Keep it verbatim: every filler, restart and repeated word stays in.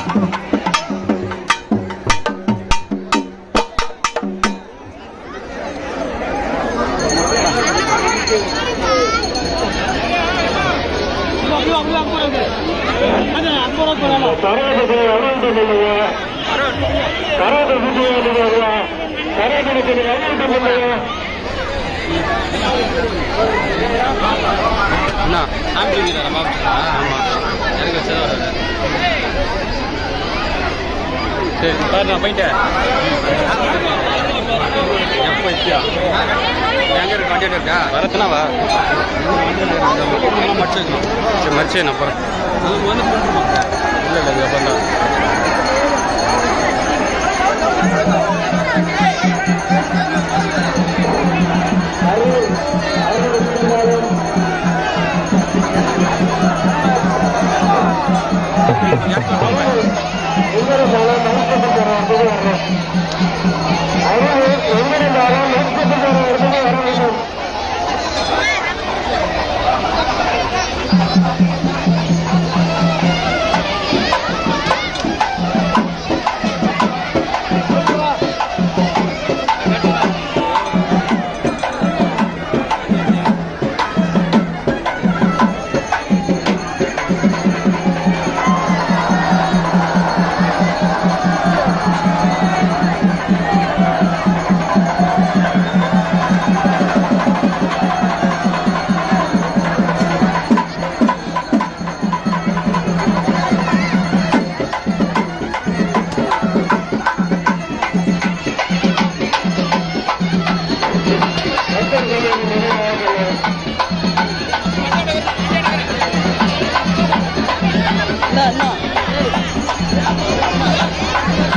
சரி சார் நான் போயிட்டேன் எங்கே இருக்கு வண்டியில் இருக்கா வரத்துனா வா மடிச்சு சரி மடிச்சு நான் போகிறேன் வந்து இல்லை இல்லை இது அப்புறம் No, no.